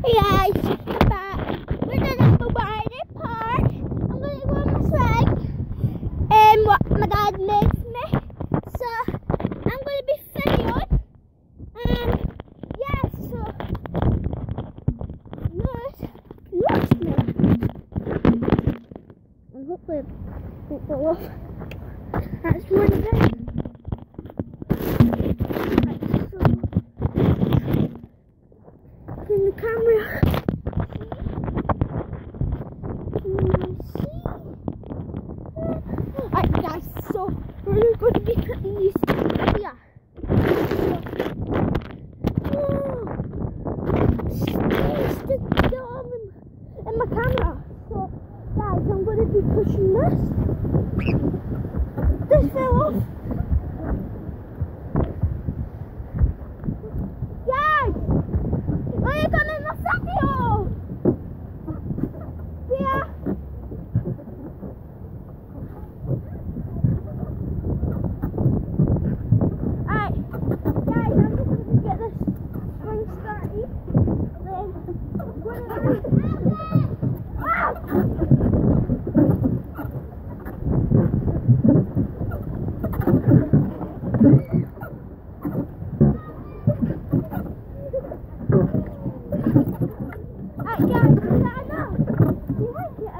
Hey guys, I'm back. We're at the Bobarded Park. I'm going to go on my sled and what my dad made me. So I'm going to be filming and yeah, so lost me. And hopefully it won't fall off. That's one thing. In the camera. Alright guys, so we're going to be putting these here. There's the dome in my camera. So guys, I'm going to be pushing this. This fell off. Guys! Will you come in my video? Yeah. Alright, guys, I'm just going to get this thing started. Alright guys, is that enough? Do you like it?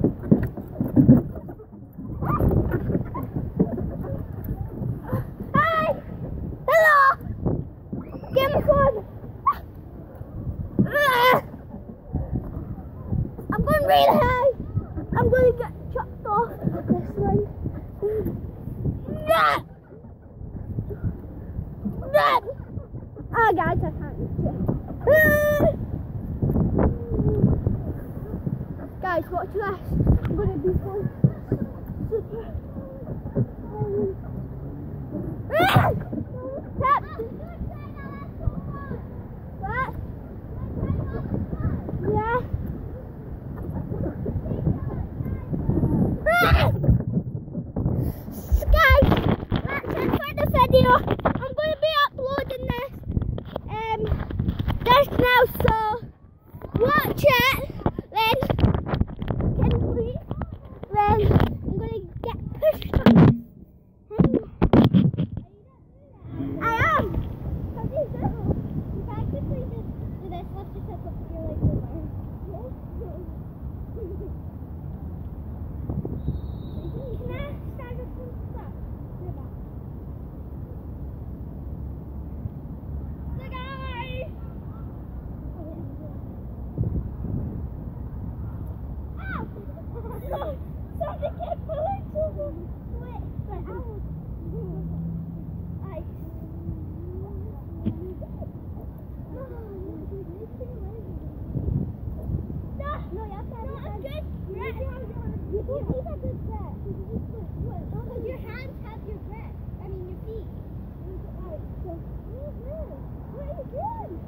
Hi! Hello! Give me phone! I'm going really high! I'm going to get chopped off this one. Oh guys, I can't reach it. Guys, watch this. I'm going to be fun. Super. What? Yeah. Guys, that's it for the video. I'm going to be uploading this just now, so watch it. Then I'm going to get pushed on. I am. How do you do? You can't just do this. Let's just put your legs over. Can I stand up some stuff? Do that. So guys! Something kept pulling to the foot, but I was no, you have to have a good breath. You need a good breath. Because your hands have your breath. I mean your feet. Alright, so what are you doing?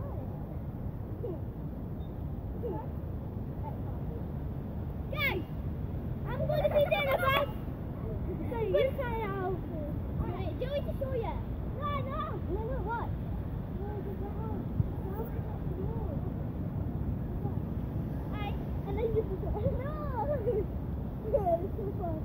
Guys! I'm going to be there, okay? So you're going to try it out. Alright, Joey to show you. No, what? Alright, and then you just go. No! It's so fun.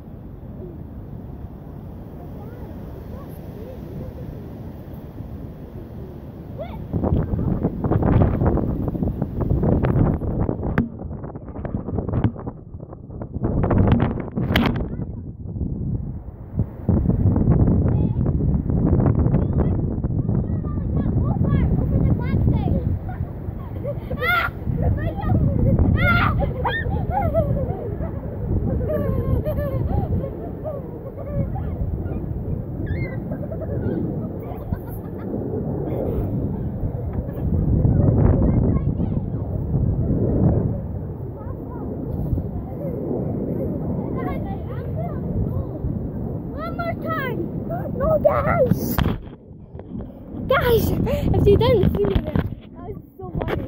No, guys! Guys, if you didn't see me there, that was so funny.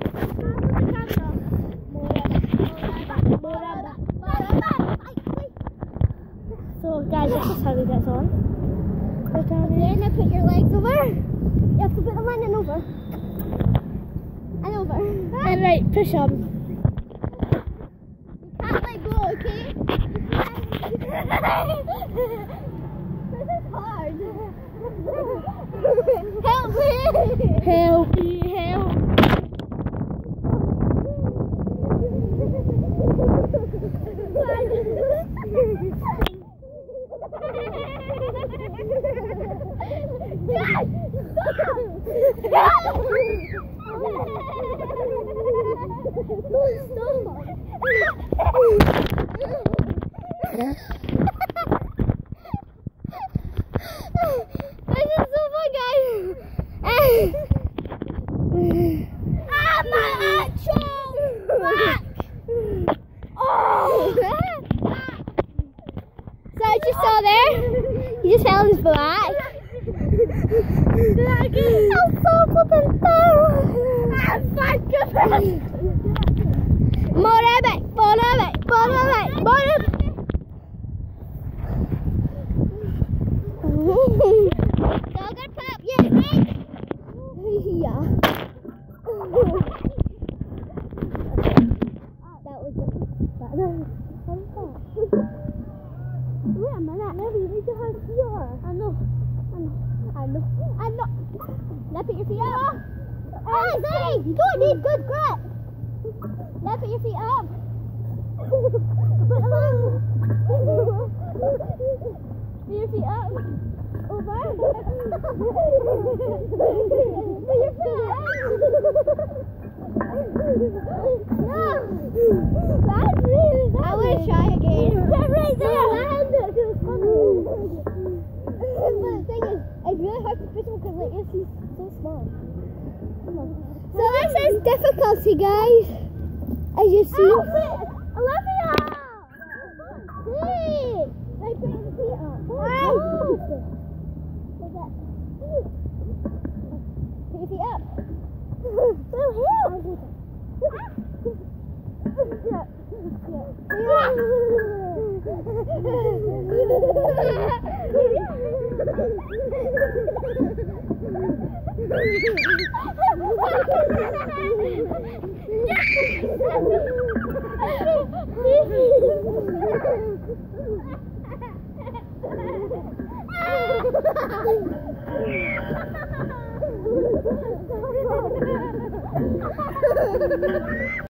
So, guys, this is how it gets on. Put down here. Then put your legs over. You have to put the line in over. And over. And Right, push on. You can't let go, okay? This is hard. Help me! Help me, help. This is so fun, guys. My actual back. Oh! So I just saw there. He just fell on his back. I'm so fucking down. I'm fucking more of it, more of it, more of it, more of it. So I'm gonna put up your head. Yeah. That was wait a minute. Maybe you need to have fear. I know. Now put your feet up. Oh, sorry. You don't need good grip. Now put your feet up. Put your feet up. Over. Put your feet up. No. That's really bad. I want to try again. Right there. Land it. But the thing is, it's really hard to fish him because like he's so small. Come on. So this is difficulty, guys. As you see. Olivia! Hey! Like put your feet up. Hey! Put your feet up. Oh, here!